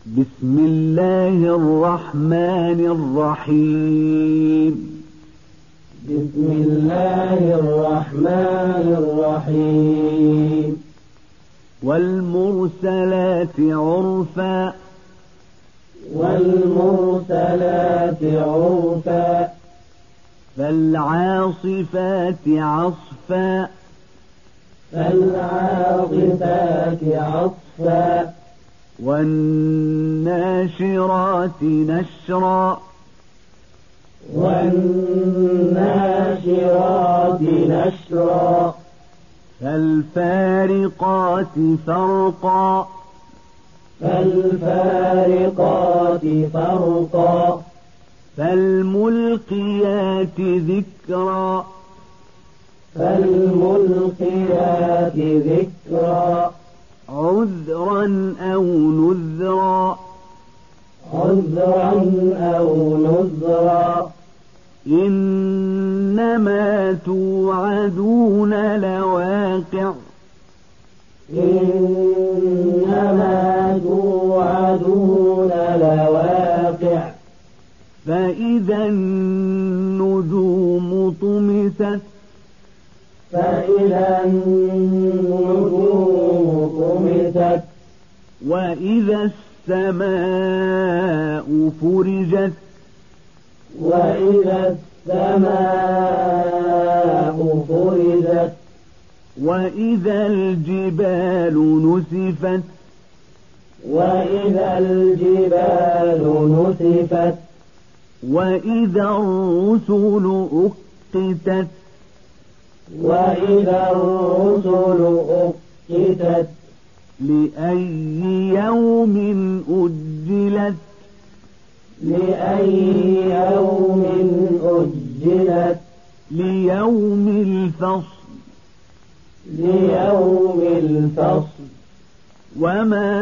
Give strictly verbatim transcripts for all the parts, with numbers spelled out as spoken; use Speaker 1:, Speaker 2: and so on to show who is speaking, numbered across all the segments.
Speaker 1: بسم الله الرحمن الرحيم
Speaker 2: بسم الله الرحمن الرحيم
Speaker 1: والمرسلات عرفا
Speaker 2: والمرسلات عرفا
Speaker 1: فالعاصفات عصفا
Speaker 2: فالعاصفات عصفا
Speaker 1: والناشرات نشرا
Speaker 2: والناشرات نشرا
Speaker 1: فالفارقات فرقا
Speaker 2: فالفارقات فرقا
Speaker 1: فالملقيات ذكرا
Speaker 2: فالملقيات ذكرا
Speaker 1: عذرا أو نذرا
Speaker 2: عذرا أو نذرا
Speaker 1: إنما توعدون لواقع
Speaker 2: إنما توعدون لواقع
Speaker 1: فإذا النجوم طمست
Speaker 2: فإذا النجوم طمست
Speaker 1: وإذا السماء فرجت
Speaker 2: وإذا السماء فرجت
Speaker 1: وإذا الجبال نسفت
Speaker 2: وإذا الجبال نسفت
Speaker 1: وإذا الرسل أقتت
Speaker 2: وإذا الرسل أقتت
Speaker 1: لأي يوم أجلت
Speaker 2: لأي يوم أجلت
Speaker 1: ليوم الفصل
Speaker 2: ليوم الفصل
Speaker 1: وما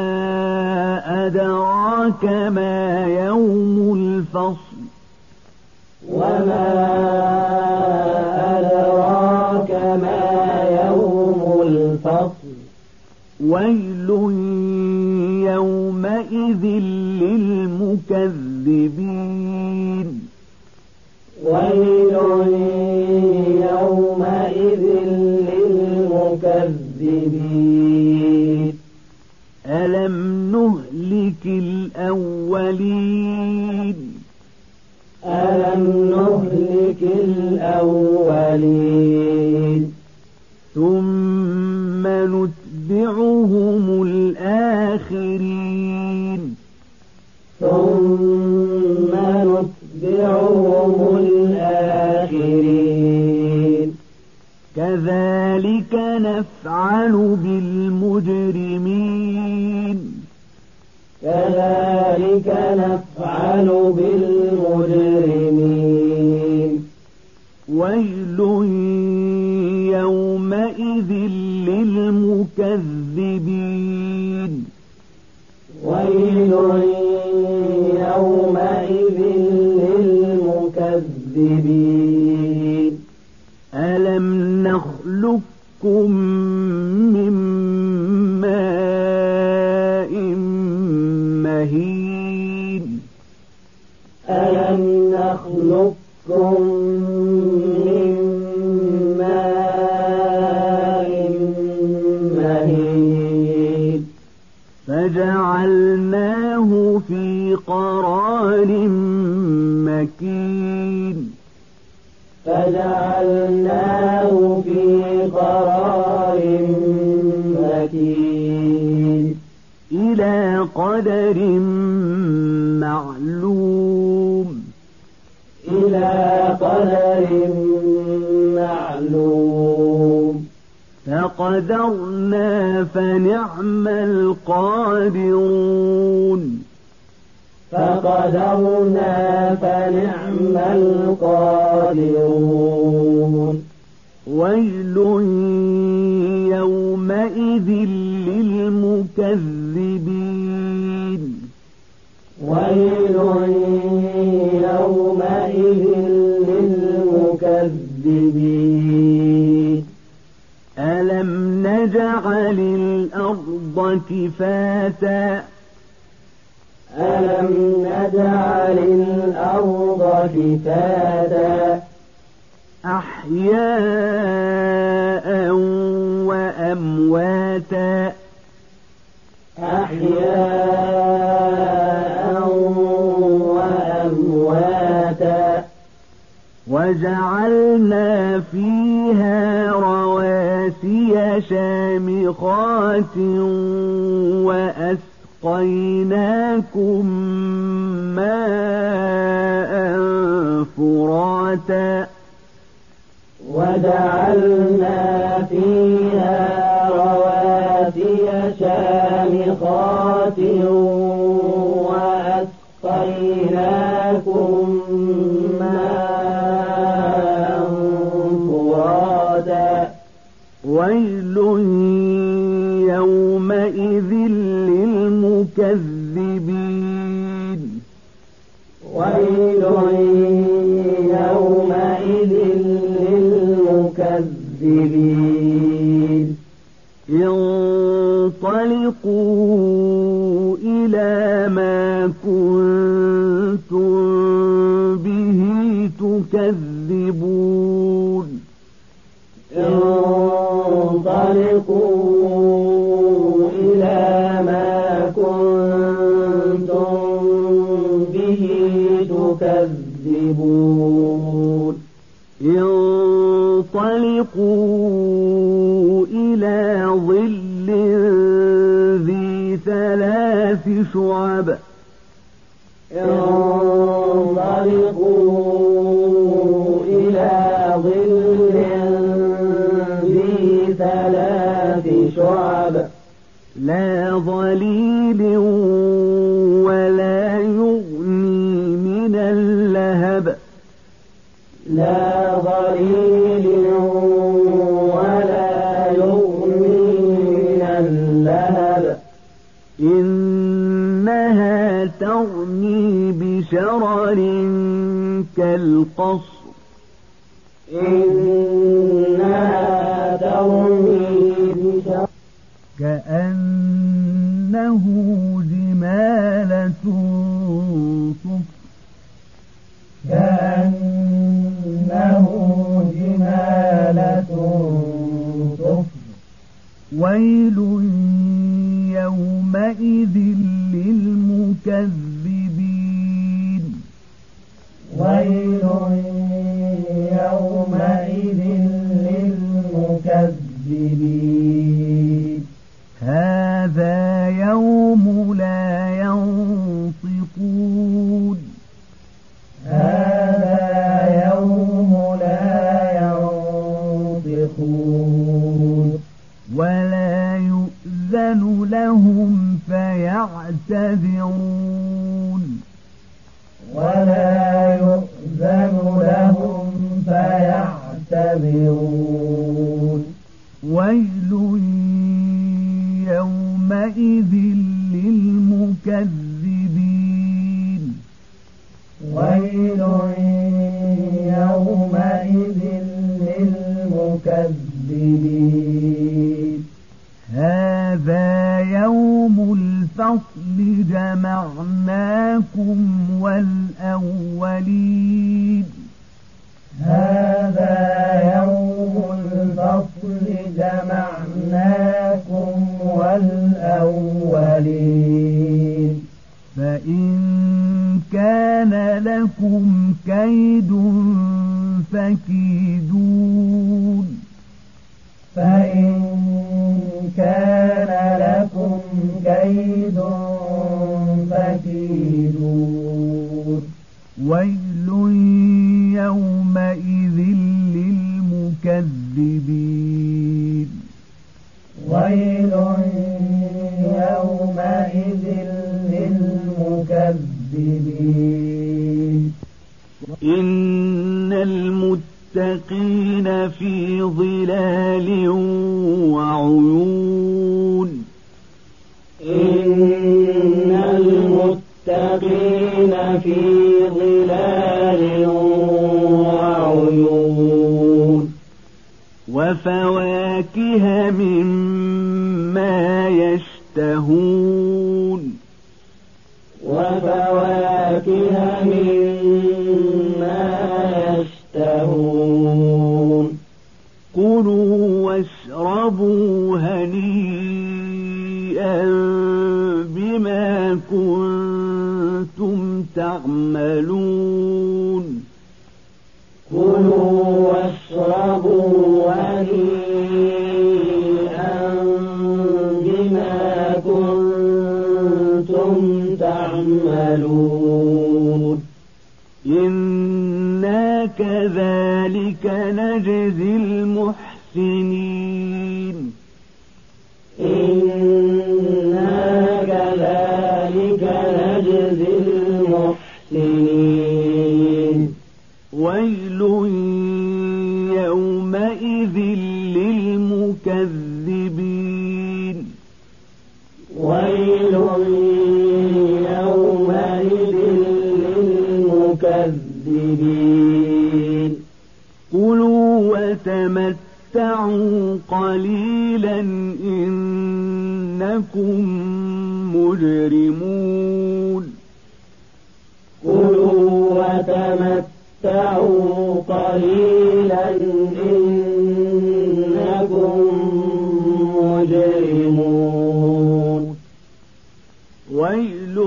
Speaker 1: أدراك ما يوم الفصل
Speaker 2: وما أدراك ما يوم الفصل
Speaker 1: ويل يومئذ للمكذبين
Speaker 2: ويل يومئذ للمكذبين
Speaker 1: ألم نهلك الأولين
Speaker 2: ألم نهلك الأولين
Speaker 1: ثم نتبعهم الآخرين
Speaker 2: ثم نتبعهم الآخرين
Speaker 1: كذلك نفعل بالمجرمين
Speaker 2: كذلك نفعل بالمجرمين
Speaker 1: ويل يومئذ للمكذبين
Speaker 2: ويل يومئذ للمكذبين
Speaker 1: ألم نخلقكم من ماء مهين
Speaker 2: ألم نخلقكم من ماء مهين
Speaker 1: فجعلناه في قرار مكين
Speaker 2: فجعلناه في قرار مكين
Speaker 1: إلى قدر معلوم
Speaker 2: إلى قدر معلوم
Speaker 1: فقدرنا فنعم القادرون
Speaker 2: فقدرنا فنعم القادرون
Speaker 1: ويل يومئذ للمكذبين
Speaker 2: ويل يومئذ للمكذبين
Speaker 1: ألم نجعل الأرض كفاتا
Speaker 2: ألم نجعل الأرض كفاتا
Speaker 1: أحياء وأمواتا
Speaker 2: أحياء وأمواتا
Speaker 1: وجعلنا فيها رواسي شامخات وأسقيناكم ماء فراتا
Speaker 2: وجعلنا فيها رواسي شامخات وأسقيناكم ماء فراتا
Speaker 1: ويل يومئذ للمكذبين
Speaker 2: ويل يومئذ للمكذبين
Speaker 1: انطلقوا إلى ما كنتم به تكذبون
Speaker 2: انطلقوا إلى ما كنتم به تكذبون
Speaker 1: انطلقوا إلى ظل ذي ثلاث شعب
Speaker 2: انطلقوا إلى ظل ذي ثلاث شعب
Speaker 1: لا ظليل ولا يغني من اللهب
Speaker 2: لا ظليل ولا يغني من اللهب
Speaker 1: إنها ترمي بشرر كالقصر
Speaker 2: إنها ترمي بشرر
Speaker 1: كأنه جمالة صفر
Speaker 2: كأنه جمالة صفر
Speaker 1: ويل يومئذ للمكذبين
Speaker 2: ويل يومئذ للمكذبين
Speaker 1: هذا يوم لا ينطقون
Speaker 2: هذا يوم لا ينطقون
Speaker 1: ولا يؤذن لهم فيعتذرون
Speaker 2: ولا يؤذن لهم فيعتذرون
Speaker 1: ويل يومئذ للمكذبين
Speaker 2: ويل يومئذ للمكذبين
Speaker 1: هذا يوم الفصل جمعناكم والأولين
Speaker 2: هذا يوم الفصل جمعناكم والأولين
Speaker 1: فإن كان لكم كيد فكيدون
Speaker 2: فإن كان لكم كيد فكيدون
Speaker 1: ويل يومئذ للمكذبين
Speaker 2: ويل يومئذ للمكذبين
Speaker 1: إن المتقين في ظلال وعيون
Speaker 2: إن المتقين في ظلال وعيون
Speaker 1: وفواكه مما يشتهون
Speaker 2: وفواكه
Speaker 1: تعملون
Speaker 2: كلوا واشربوا هنيئا بما كنتم تعملون
Speaker 1: إنا كذلك نجزي المحسنين
Speaker 2: إنا كذلك نجزي المحسنين
Speaker 1: ويل يومئذ للمكذبين
Speaker 2: ويل يومئذ للمكذبين
Speaker 1: كلوا وتمتعوا قليلا إنكم مجرمون
Speaker 2: كلوا وتمتعوا قليلا إنكم مجرمون
Speaker 1: ويل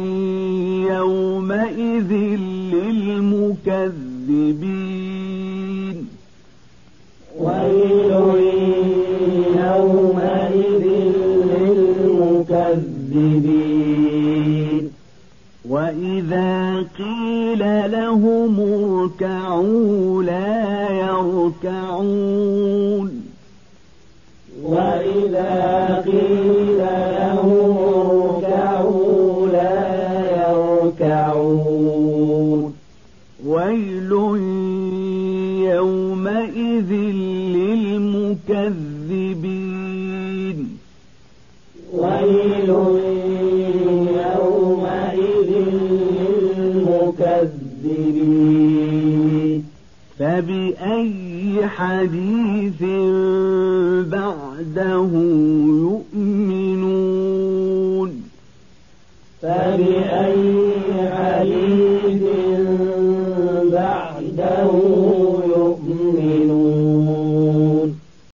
Speaker 1: يومئذ للمكذبين
Speaker 2: ويل يومئذ للمكذبين
Speaker 1: وإذا قيل لهم اركعوا لا يركعون
Speaker 2: وإذا قيل لهم اركعوا لا يركعون
Speaker 1: ويل يومئذ للمكذبين
Speaker 2: ويل يومئذ للمكذبين
Speaker 1: فبأي حديث بعده يؤمنون
Speaker 2: فبأي